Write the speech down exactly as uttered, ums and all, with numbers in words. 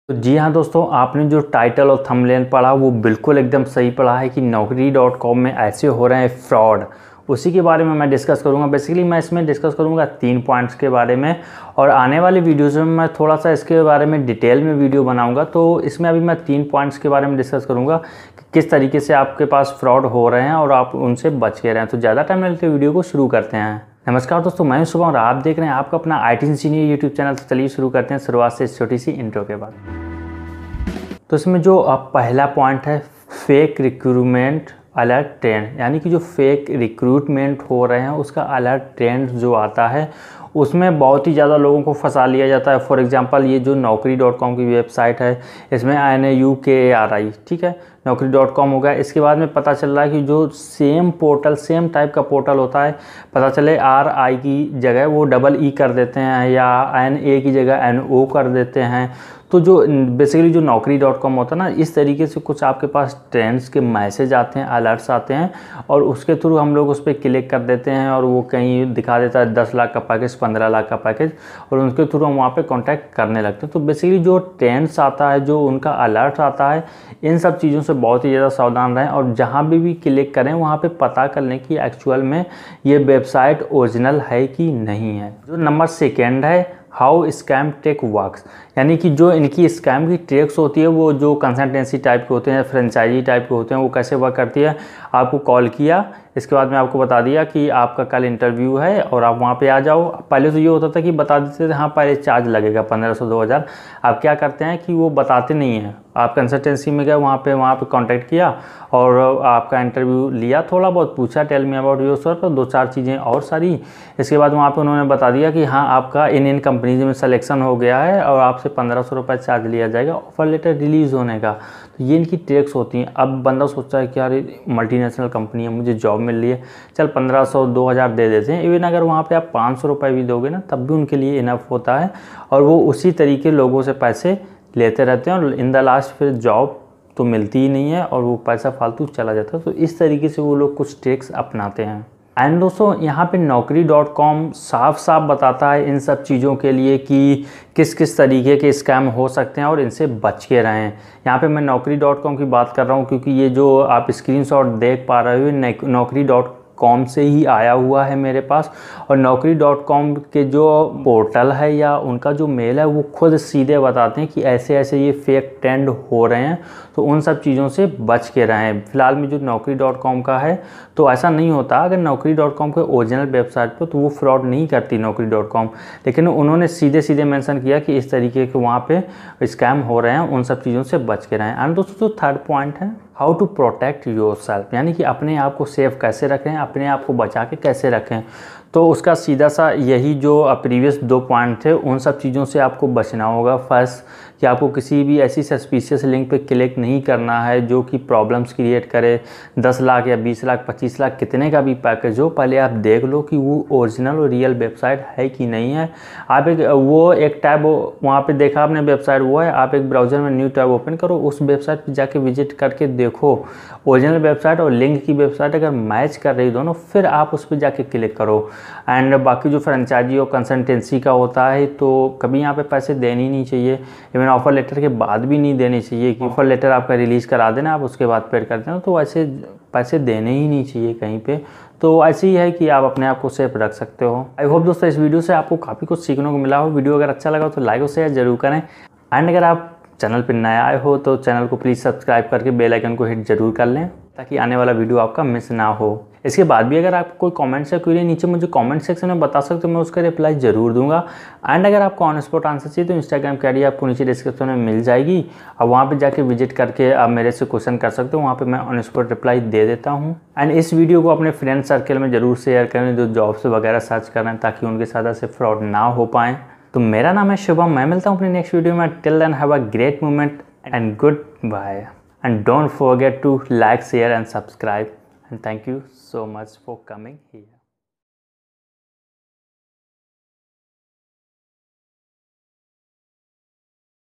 तो जी हाँ दोस्तों, आपने जो टाइटल और थंबनेल पढ़ा वो बिल्कुल एकदम सही पढ़ा है कि नौकरी डॉट कॉम में ऐसे हो रहे हैं फ्रॉड। उसी के बारे में मैं डिस्कस करूंगा। बेसिकली मैं इसमें डिस्कस करूंगा तीन पॉइंट्स के बारे में, और आने वाले वीडियोज़ में मैं थोड़ा सा इसके बारे में डिटेल में वीडियो बनाऊंगा। तो इसमें अभी मैं तीन पॉइंट्स के बारे में डिस्कस करूंगा कि किस तरीके से आपके पास फ्रॉड हो रहे हैं और आप उनसे बच के रहें। तो ज़्यादा टाइम नहीं लेते, वीडियो को शुरू करते हैं। नमस्कार दोस्तों, मैं शुभम और आप देख रहे हैं आपका अपना I T engineer YouTube channel. तो चलिए शुरू करते हैं शुरुआत से इस छोटी सी इंट्रो के बाद। तो इसमें जो अब पहला पॉइंट है, फेक रिक्रूटमेंट अलर्ट ट्रेंड, यानी कि जो फेक रिक्रूटमेंट हो रहे हैं उसका अलर्ट ट्रेंड जो आता है उसमें बहुत ही ज़्यादा लोगों को फंसा लिया जाता है। फॉर एग्जांपल ये जो नौकरी डॉट कॉम की वेबसाइट है, इसमें आई एन ए यू के ए आर आई, ठीक है, नौकरी डॉट कॉम हो गया। इसके बाद में पता चल रहा है कि जो सेम पोर्टल, सेम टाइप का पोर्टल होता है, पता चले आर आई की जगह वो डबल ई कर देते हैं या एन ए की जगह एन ओ कर देते हैं। तो जो बेसिकली जो नौकरी डॉट कॉम होता है ना, इस तरीके से कुछ आपके पास ट्रेंड्स के मैसेज आते हैं, अलर्ट्स आते हैं, और उसके थ्रू हम लोग उस पर क्लिक कर देते हैं और वो कहीं दिखा देता है दस लाख का पैकेज, पंद्रह लाख का पैकेज, और उनके थ्रू हम वहाँ पे कांटेक्ट करने लगते हैं। तो बेसिकली जो ट्रेंड्स आता है, जो उनका अलर्ट आता है, इन सब चीज़ों से बहुत ही ज़्यादा सावधान रहें। और जहाँ भी भी क्लिक करें वहाँ पे पता कर लें कि एक्चुअल में ये वेबसाइट ओरिजिनल है कि नहीं है। जो नंबर सेकेंड है, हाउ स्कैम टेक वर्क्स, यानी कि जो इनकी स्कैम की ट्रिक्स होती है, वो जो कंसल्टेंसी टाइप के होते हैं, फ्रेंचाइजी टाइप के होते हैं, वो कैसे वर्क करती है। आपको कॉल किया, इसके बाद में आपको बता दिया कि आपका कल इंटरव्यू है और आप वहाँ पे आ जाओ। पहले तो ये होता था कि बता देते थे हाँ पहले चार्ज लगेगा पंद्रह सौ दो हज़ार। आप क्या करते हैं कि वो बताते नहीं हैं। आप कंसल्टेंसी में गए, वहाँ पे वहाँ पे कांटेक्ट किया और आपका इंटरव्यू लिया, थोड़ा बहुत पूछा tell me about yourself, दो चार चीज़ें और सारी। इसके बाद वहाँ पे उन्होंने बता दिया कि हाँ आपका इन इन कंपनीज में सिलेक्शन हो गया है और आपसे पंद्रह सौ रुपये चार्ज लिया जाएगा ऑफर लेटर रिलीज़ होने का। तो ये इनकी ट्रिक्स होती हैं। अब बंदा सोचता है कि यार मल्टीनेशनल कंपनी है, मुझे जॉब मिल रही है, चल पंद्रह सौ दो हज़ार दे देते हैं। इवन अगर वहाँ पे आप पाँच सौ रुपये भी दोगे ना, तब भी उनके लिए इनफ होता है, और वो उसी तरीके लोगों से पैसे लेते रहते हैं और इन द लास्ट फिर जॉब तो मिलती ही नहीं है और वो पैसा फालतू चला जाता है। तो इस तरीके से वो लोग कुछ ट्रिक्स अपनाते हैं। एंड दोस्तों यहाँ पे नौकरी डॉट कॉम साफ साफ बताता है इन सब चीज़ों के लिए कि किस किस तरीके के स्कैम हो सकते हैं और इनसे बच के रहें। यहाँ पे मैं नौकरी डॉट कॉम की बात कर रहा हूँ क्योंकि ये जो आप स्क्रीनशॉट देख पा रहे हो नौकरी डॉट कॉम से ही आया हुआ है मेरे पास। और नौकरी डॉट कॉम के जो पोर्टल है या उनका जो मेल है, वो खुद सीधे बताते हैं कि ऐसे ऐसे ये फेक ट्रेंड हो रहे हैं, तो उन सब चीज़ों से बच के रहें। फिलहाल में जो नौकरी डॉट कॉम का है तो ऐसा नहीं होता। अगर नौकरी डॉट कॉम के ओरिजिनल वेबसाइट पर तो वो फ्रॉड नहीं करती नौकरी डॉट कॉम, लेकिन उन्होंने सीधे सीधे मेंशन किया कि इस तरीके के वहाँ पे स्कैम हो रहे हैं, उन सब चीज़ों से बच के रहें। एंड दोस्तों जो थर्ड पॉइंट है, how to protect yourself, यानी कि अपने आप को सेफ कैसे रखें, अपने आप को बचा के कैसे रखें। तो उसका सीधा सा यही जो प्रीवियस दो पॉइंट थे, उन सब चीज़ों से आपको बचना होगा। फर्स्ट कि आपको किसी भी ऐसी सस्पिशियस लिंक पे क्लिक नहीं करना है जो कि प्रॉब्लम्स क्रिएट करे। दस लाख या बीस लाख पच्चीस लाख कितने का भी पैकेज हो, पहले आप देख लो कि वो ओरिजिनल और रियल वेबसाइट है कि नहीं है। आप एक वो एक टैब वहाँ पे देखा आपने वेबसाइट वो है, आप एक ब्राउज़र में न्यू टैब ओपन करो, उस वेबसाइट पर जाके विजिट करके देखो ओरिजिनल वेबसाइट और लिंक की वेबसाइट अगर मैच कर रही दोनों, फिर आप उस पर जाके क्लिक करो। एंड बाकी जो फ्रेंचाइजी और कंसल्टेंसी का होता है तो कभी यहाँ पे पैसे देने ही नहीं चाहिए। इवन ऑफर लेटर के बाद भी नहीं देने चाहिए कि ऑफर लेटर आपका रिलीज़ करा देना, आप उसके बाद पेड कर देना, तो ऐसे पैसे देने ही नहीं चाहिए कहीं पे। तो ऐसे ही है कि आप अपने आप को सेफ रख सकते हो। आई होप दोस्तों इस वीडियो से आपको काफ़ी कुछ सीखने को मिला हो। वीडियो अगर अच्छा लगा तो लाइक और शेयर जरूर करें। एंड अगर आप चैनल पर नए आए हो तो चैनल को प्लीज़ सब्सक्राइब करके बेल आइकन को हिट जरूर कर लें ताकि आने वाला वीडियो आपका मिस ना हो। इसके बाद भी अगर आपको कोई कमेंट्स या क्वेरी नीचे मुझे कमेंट सेक्शन में बता सकते हो, मैं उसका रिप्लाई जरूर दूंगा। एंड अगर आपको ऑन स्पॉट आंसर चाहिए तो इंस्टाग्राम की आईडी आपको नीचे डिस्क्रिप्शन में मिल जाएगी, और वहाँ पे जाके विजिट करके आप मेरे से क्वेश्चन कर सकते हो, वहाँ पे मैं ऑन स्पॉट रिप्लाई दे देता हूँ। एंड इस वीडियो को अपने फ्रेंड सर्कल में ज़रूर शेयर करें जो जॉब्स वगैरह सर्च कर रहे हैं, ताकि उनके साथ ऐसे फ्रॉड ना हो पाएँ। तो मेरा नाम है शुभम, मैं मिलता हूँ अपनी नेक्स्ट वीडियो में। Till then have a great moment and goodbye. And don't forget to like, share and subscribe, and thank you so much for coming here.